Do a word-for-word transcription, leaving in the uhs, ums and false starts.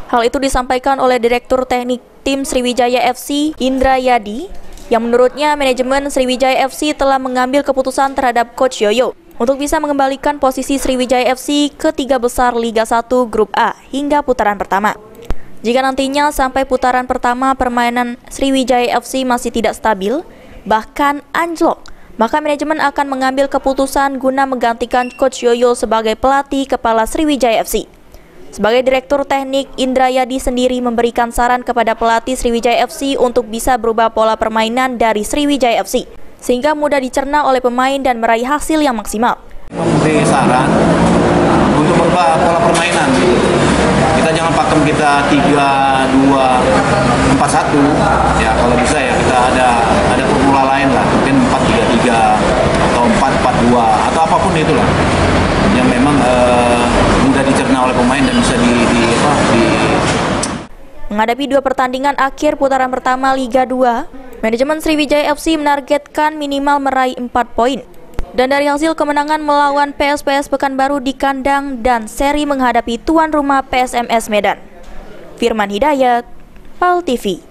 Hal itu disampaikan oleh Direktur Teknik Tim Sriwijaya F C, Indra Yadi, yang menurutnya manajemen Sriwijaya F C telah mengambil keputusan terhadap Coach Yoyo untuk bisa mengembalikan posisi Sriwijaya F C ke tiga besar Liga satu Grup A hingga putaran pertama. Jika nantinya sampai putaran pertama permainan Sriwijaya F C masih tidak stabil, bahkan anjlok, maka manajemen akan mengambil keputusan guna menggantikan Coach Yoyo sebagai pelatih kepala Sriwijaya F C. Sebagai Direktur Teknik, Indra Yadi sendiri memberikan saran kepada pelatih Sriwijaya F C untuk bisa berubah pola permainan dari Sriwijaya F C, sehingga mudah dicerna oleh pemain dan meraih hasil yang maksimal. Memberi saran untuk merubah pola permainan. Kita jangan pakem kita tiga dua empat satu. Ya kalau bisa ya kita ada ada formula lain lah, mungkin empat tiga tiga atau empat empat dua atau apapun itulah yang memang uh, mudah dicerna oleh pemain dan bisa di, di, apa, di... Menghadapi dua pertandingan akhir putaran pertama Liga dua, manajemen Sriwijaya F C menargetkan minimal meraih empat poin. Dan dari hasil kemenangan melawan P S P S Pekanbaru di kandang dan seri menghadapi tuan rumah P S M S Medan. Firman Hidayat, PAL T V.